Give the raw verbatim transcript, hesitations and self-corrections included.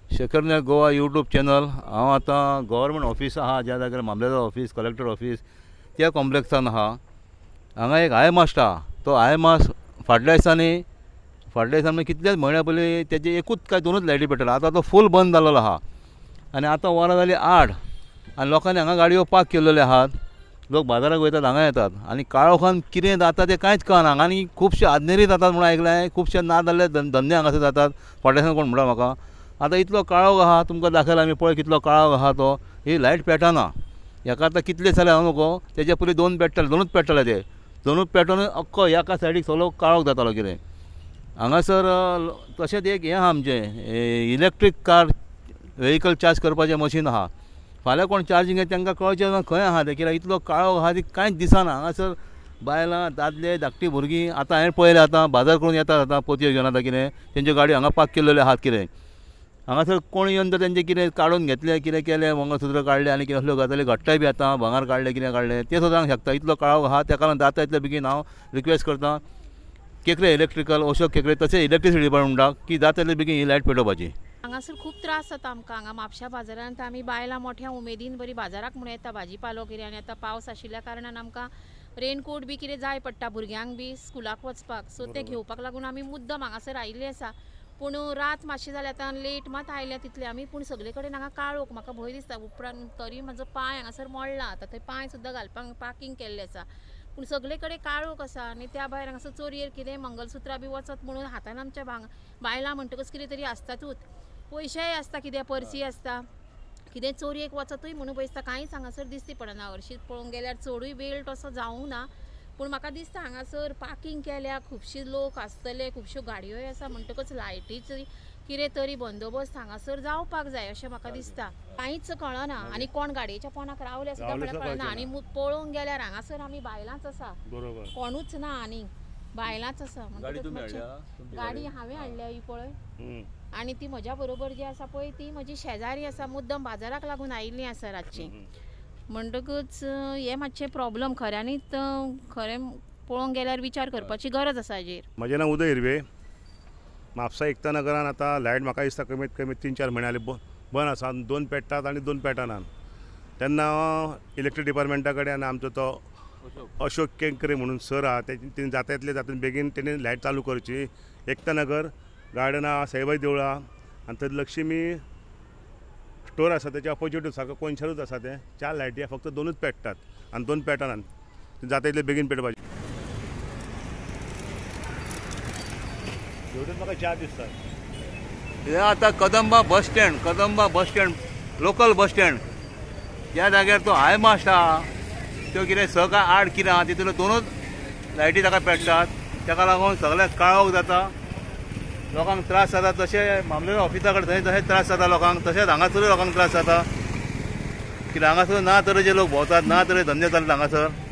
Shekhar Naik Goa YouTube channel. हांव आतां government office आहा ज्या जाग्यार मामलेदार ऑफिस कलेक्टर ऑफिस त्या कॉम्प्लेक्सान आहा। हांगा एक आय मास्ट आहा, तो आय मास्ट फाटल्या दिसांनी फाटल्या दिसांनी कितलेच म्हयन्या पयलीं तेजे एकूच काय दोनूच लायटी पेटयला। आतां तो फूल बंद जाल्लो आहा आनी आतां वरां जालीं आठ आनी लोकांनी हांगा गाडयो पार्क केल्ल्यो आहात। लोक बाजाराक वयतात, हांगा येतात आनी काळोखान कितें जाता तें कांयच कळना। हांगा आनी खुबशे आदनेरी जातात म्हणून आयकलें, खुबशे ना जाल्ले धंदे हांगासर जातात। फाटल्या दिसांनी कोण म्हणटा म्हाका आतां इतलो काळोख आहा, तुमकां दाखयला आमी पळय कितलो काळोख आहा तो। ही लायट पेटना, हेका आतां कितले जाले हांव नको, तेजे पयलीं दोन पेट्टले, दोनूच पेट्टले ते दोनूच पेटोवन अख्खो एका सायडीक सगळो काळोख जातालो कितें। हांगासर तशेंच एक हें आहा आमचें इलेक्ट्रीक कार वेहिकल चार्ज करपाचें मशीन आहा। फाल्यां कोण चार्जिंग येता तांकां कळचें खंय आहा तें, कित्याक इतलो काळोख आहा ती कांयच दिसना। हांगासर बायलां दादले धाकटी भुरगीं आतां हांवें पळयलें आतां बाजार करून येतात, आतां पोतयो घेवन आतां कितें तेंच्यो गाडयो हांगा पार्क केल्ल्यो आहात कितें। हांगासर कोण येवन तर तेंचें कितें काडून घेतलें, कितें केलें, मंगळसूत्र काडलें आनी कितें असल्यो गजाली घडटाय बी आतां, भांगर काडलें कितें काडलें तें सुद्दां सांगूंक शकता। इतलो काळोख आहा त्या कारण जाता तितले बेगीन हांव रिक्वेस्ट करतां केकरे इलेक्ट्रिकल अशोक केकरे तशें इलेक्ट्रिसिटी डिपार्टमेंटाक की जाता तितले बेगीन ही लायट पेटोवपाची। हांगासर खूब त्रास जाता आमकां। हांगा म्हापशा बाजारांत आमी बायलां मोठ्या उमेदीन बरी बाजाराक म्हणून येता भाजी पालो कितें, आनी आतां पावस आशिल्ल्या कारणान आमकां रेनकोट बी कितें जाय पडटा भुरग्यांक बी स्कुलाक वचपाक, सो तें घेवपाक लागून आमी मुद्दम हांगासर आयिल्लीं आसा। पूण रात मातशी जाल्या आतां लेट मात आयल्या तितले आमी, पूण सगळे कडेन हांगा काळोख, म्हाका भंय दिसता उपरांत तरी म्हजो पांय हांगासर मोडला। आतां थंय पांय सुद्दां घालपाक पार्किंग केल्लें आसा, पूण सगळे कडेन काळोख आसा। आनी त्या भायर हांगासर चोरयेर कितें मंगलसूत्रां बी वचत म्हणून हातान आमच्या भांग बायलां म्हणटकच कितें तरी आसतातूच, पयशेय आसता, कितें पर्सी आसता, कितें चोरयेक वचतूय म्हणून भंय दिसता। कांयच हांगासर दिसती पडना, हरशीं पळोवंक गेल्यार चडूय वेळ तसो जावूं ना। पूण म्हाका दिसता हांगासर पार्किंग केल्या, खुबशे लोक आसतले, खुबश्यो गाडयोय आसा म्हणटकच लायटीच कितें तरी बंदोबस्त हांगासर जावपाक जाय अशें म्हाका दिसता। कांयच कळना आनी कोण गाडयेच्या पोंदाक रावले सुद्दां म्हळ्यार कळना। आनी पळोवंक गेल्यार हांगासर आमी बायलांच आसा, कोणूच ना आनी बायलांच आसा। गाडी हांवें हाडल्या ही पळय, आनी ती म्हज्या बरोबर जी आसा पळय ती म्हजी शेजारी आसा, मुद्दम बाजाराक लागून आयिल्लीं आसा रातची। म्हणटकच हे मातशें प्रॉब्लम खऱ्यांनीच खरें पळोवंक गेल्यार विचार करपाची गरज आसा हाजेर। म्हजें नांव उदय हिरवे, म्हापसा एकता नगरान आतां लायट म्हाका दिसता कमीत कमी तीन चार म्हयने जाले बंद आसा। दोन पेट्टात आनी दोन पेटनात। तेन्ना इलेक्ट्रीक डिपार्टमेंटा कडेन आनी आमचो तो अशोक केंकरे म्हणून सर आहा, तेणी जाता तितले जाता बेगीन तेणी लायट चालू करची। एकता नगर गार्डन आहा, साईबाई देवूळ आहा आनी थंय लक्ष्मी स्टोर आसा तेच्या ऑपोजिट सारको कोनशारूच आसा। ते चार लायटी आहा, फक्त दोनूच पेट्टात आनी दोन पेटनात। जाता तितले बेगीन पेटोवपाचे। म्हाका चार दिसता हे आतां Kadamba bus stand, Kadamba bus stand local bus stand ह्या जाग्यार तो आय मास्ट आहा, त्यो कितें स काय आठ कितें आहा तितूंतल्यो दोनूच लायटी ताका पेट्टात। ताका लागून सगळ्याक काळोख जाता, लोकांक त्रास जाता। तशें मामलेदार ऑफिसा कडेन थंय तशेंच त्रास जाता लोकांक, तशेंच हांगासरूय लोकांक त्रास जाता। कित्याक हांगासर ना तरेचे लोक भोंवतात, ना तरे धंदे चलतात हांगासर।